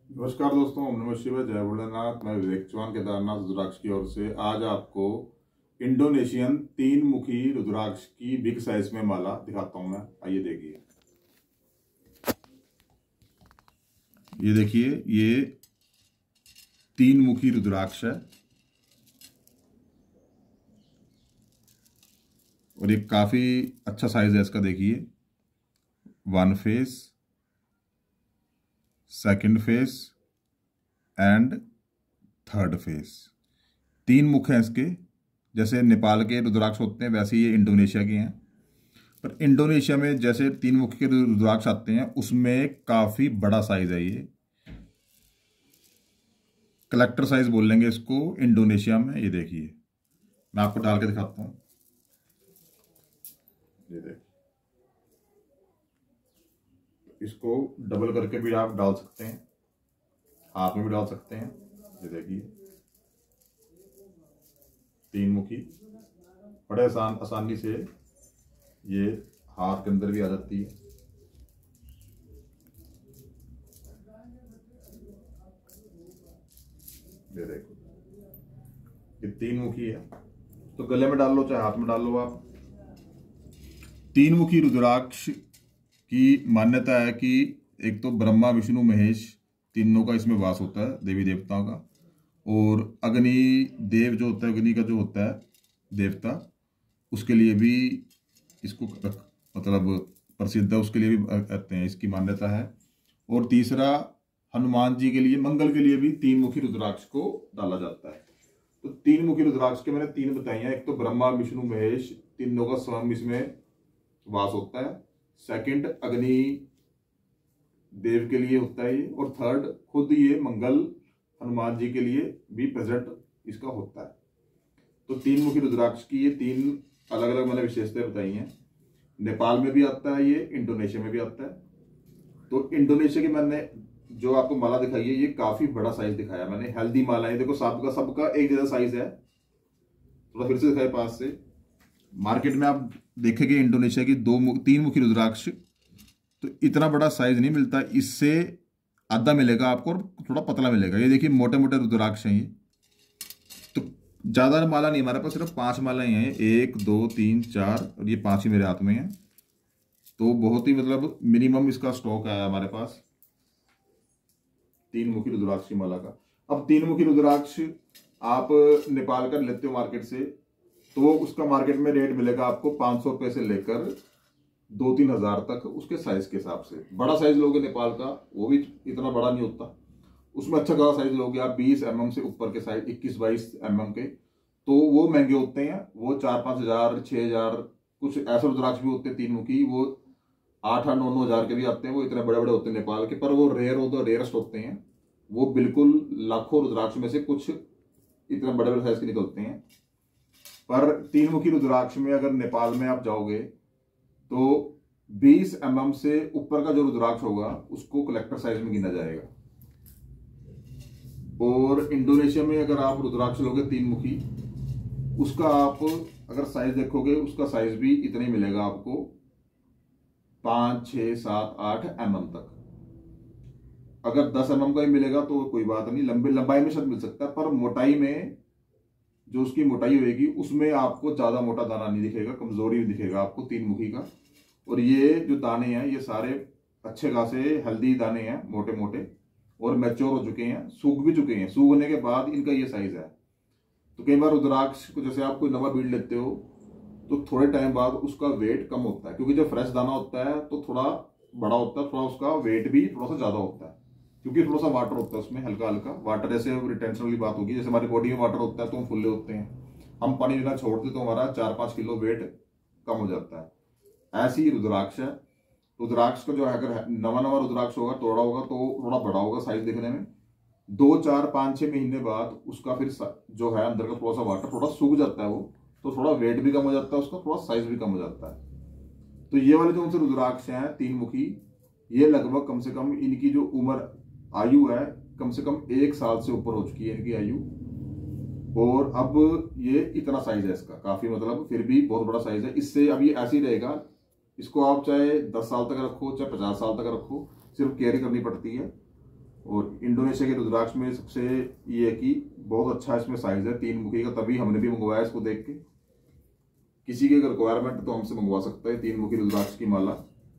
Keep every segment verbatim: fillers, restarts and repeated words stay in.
नमस्कार दोस्तों, ओम नमः शिवाय, जय भोलेनाथ। मैं विवेक चौहान केदारनाथ रुद्राक्ष की ओर से आज आपको इंडोनेशियन तीन मुखी रुद्राक्ष की बिग साइज में माला दिखाता हूं मैं। आइए देखिए। ये देखिए, ये तीन मुखी रुद्राक्ष है और ये काफी अच्छा साइज है इसका। देखिए, one face, second face and third face, तीन मुख हैं इसके। जैसे नेपाल के रुद्राक्ष होते हैं वैसे ये इंडोनेशिया के हैं, पर इंडोनेशिया में जैसे तीन मुख के रुद्राक्ष आते हैं उसमें काफी बड़ा साइज है। ये कलेक्टर साइज बोल लेंगे इसको इंडोनेशिया में। ये देखिए, मैं आपको डाल के दिखाता हूं। ये देखिए, इसको डबल करके भी आप डाल सकते हैं, हाथ में भी डाल सकते हैं। ये देखिए, तीन मुखी बड़े आसान आसानी से ये हाथ के अंदर भी आ जाती है। ये देखो, ये तीन मुखी है, तो गले में डाल लो चाहे हाथ में डाल लो आप। तीन मुखी रुद्राक्ष की मान्यता है कि एक तो ब्रह्मा विष्णु महेश तीनों का इसमें वास होता है, देवी देवताओं का। और अग्नि देव जो होता है, अग्नि का जो होता है देवता, उसके लिए भी इसको मतलब प्रसिद्ध है, उसके लिए भी कहते हैं, इसकी मान्यता है। और तीसरा, हनुमान जी के लिए, मंगल के लिए भी तीन मुखी रुद्राक्ष को डाला जाता है। तो तीन मुखी रुद्राक्ष के मैंने तीन बताई हैं। एक तो ब्रह्मा विष्णु महेश तीनों का स्वयं इसमें वास होता है। सेकंड, अग्नि देव के लिए होता है ये। और थर्ड, खुद ये मंगल हनुमान जी के लिए भी प्रेजेंट इसका होता है। तो तीन मुखी रुद्राक्ष की ये तीन अलग अलग मैंने विशेषताएं बताई हैं। नेपाल में भी आता है ये, इंडोनेशिया में भी आता है। तो इंडोनेशिया की मैंने जो आपको माला दिखाई है, ये काफी बड़ा साइज दिखाया मैंने। हेल्दी माला है, देखो सबका सबका एक जैसा साइज है। थोड़ा फिर से दिखाए पास से। मार्केट में आप देखेंगे इंडोनेशिया की दो मुख, तीन मुखी रुद्राक्ष, तो इतना बड़ा साइज नहीं मिलता। इससे आधा मिलेगा आपको और थोड़ा पतला मिलेगा। ये देखिए, मोटे मोटे रुद्राक्ष हैं ये। तो ज्यादा माला नहीं, हमारे पास सिर्फ पांच मालाएं हैं, एक दो तीन चार, और ये पांच ही मेरे हाथ में है। तो बहुत ही मतलब मिनिमम इसका स्टॉक आया हमारे पास तीन मुखी रुद्राक्ष की माला का। अब तीन मुखी रुद्राक्ष आप नेपाल का लेते हो मार्केट से, तो उसका मार्केट में रेट मिलेगा आपको पांच सौ रुपए से लेकर दो तीन हजार तक, उसके साइज के हिसाब से। बड़ा साइज लोगे नेपाल का, वो भी इतना बड़ा नहीं होता, उसमें अच्छा खासा साइज लोगे आप बीस एम एम से ऊपर के साइज, इक्कीस बाईस एम एम के, तो वो महंगे होते हैं। वो चार पांच हजार छह हजार, कुछ ऐसे रुद्राक्ष भी होते हैं तीन मुखी, वो आठ आठ नौ नौ हजार के भी आते हैं। वो इतने बड़े बड़े होते हैं नेपाल के, पर वो रेयर होते रेयरस्ट होते हैं। वो बिल्कुल लाखों रुद्राक्ष में से कुछ इतने बड़े बड़े साइज के निकलते हैं। पर तीन मुखी रुद्राक्ष में अगर नेपाल में आप जाओगे तो बीस एम एम से ऊपर का जो रुद्राक्ष होगा उसको कलेक्टर साइज में गिना जाएगा। और इंडोनेशिया में अगर आप रुद्राक्ष लोगे तीन मुखी, उसका आप अगर साइज देखोगे, उसका साइज भी इतना ही मिलेगा आपको, पांच छह सात आठ एम एम तक। अगर दस एम एम का ही मिलेगा तो कोई बात नहीं, लंबे लंबाई में शायद मिल सकता है, पर मोटाई में जो उसकी मोटाई होगी उसमें आपको ज्यादा मोटा दाना नहीं दिखेगा, कमजोरी दिखेगा आपको तीन मुखी का। और ये जो दाने हैं ये सारे अच्छे खासे हेल्दी दाने हैं, मोटे मोटे, और मैच्योर हो चुके हैं, सूख भी चुके हैं। सूखने के बाद इनका ये साइज है। तो कई बार रुद्राक्ष को जैसे आप कोई नवा बीड़ लेते हो तो थोड़े टाइम बाद उसका वेट कम होता है, क्योंकि जब फ्रेश दाना होता है तो थोड़ा बड़ा होता है, थोड़ा उसका वेट भी थोड़ा सा ज्यादा होता है, क्योंकि थोड़ा सा वाटर होता है उसमें, हल्का हल्का वाटर। जैसे रिटेंशन वाली बात होगी, जैसे हमारी बॉडी में वाटर होता है तो हम फुल्ले होते हैं, हम पानी लेना छोड़ते तो हमारा चार पांच किलो वेट कम हो जाता है। ऐसी ही रुद्राक्ष है। रुद्राक्ष का जो है, अगर नवा नवा रुद्राक्ष होगा, तोड़ा होगा, तो थोड़ा बड़ा होगा साइज दिखने में। दो चार पांच छह महीने बाद उसका फिर जो है अंदर का थोड़ा सा वाटर थोड़ा सूख जाता है, वो तो थोड़ा वेट भी कम हो जाता है उसका, थोड़ा साइज भी कम हो जाता है। तो ये वाले जो उनसे रुद्राक्ष हैं तीन मुखी, ये लगभग कम से कम इनकी जो उम्र आयु है कम से कम एक साल से ऊपर हो चुकी है इनकी आयु। और अब ये इतना साइज है इसका, काफी मतलब फिर भी बहुत बड़ा साइज है। इससे अब ये ऐसे ही रहेगा, इसको आप चाहे दस साल तक रखो चाहे पचास साल तक रखो, सिर्फ केयर करनी पड़ती है। और इंडोनेशिया के रुद्राक्ष में सबसे ये है कि बहुत अच्छा इसमें साइज है तीन मुखी का, तभी हमने भी मंगवाया इसको देख के। किसी की अगर रिक्वायरमेंट तो हमसे मंगवा सकता है तीन मुखी रुद्राक्ष की माला,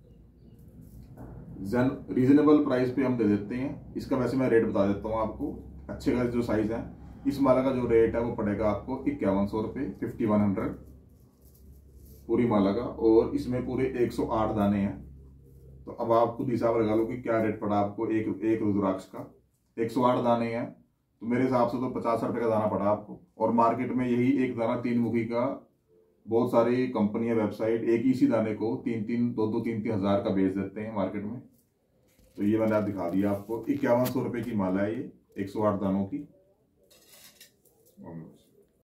जन रीजनेबल प्राइस पे हम दे देते हैं। इसका वैसे मैं रेट बता देता हूँ आपको, अच्छे का जो साइज है। इस माला का जो रेट है वो पड़ेगा आपको इक्यावन सौ रुपये, फिफ्टी वन हंड्रेड पूरी माला का, और इसमें पूरे एक सौ आठ दाने हैं। तो अब आप खुद हिसाब लगा लो कि क्या रेट पड़ा आपको एक एक रुद्राक्ष का। एक सौ आठ दाने हैं तो मेरे हिसाब से तो पचास रुपए का दाना पड़ा आपको। और मार्केट में यही एक दाना तीन मुखी का बहुत सारी कंपनियां, वेबसाइट एक ही इसी दाने को तीन तीन दो दो तीन तीन हजार का बेच देते हैं मार्केट में। तो ये मैंने आप दिखा दिया आपको, इक्यावन सौ रुपए की माला है ये एक सौ आठ दानों की।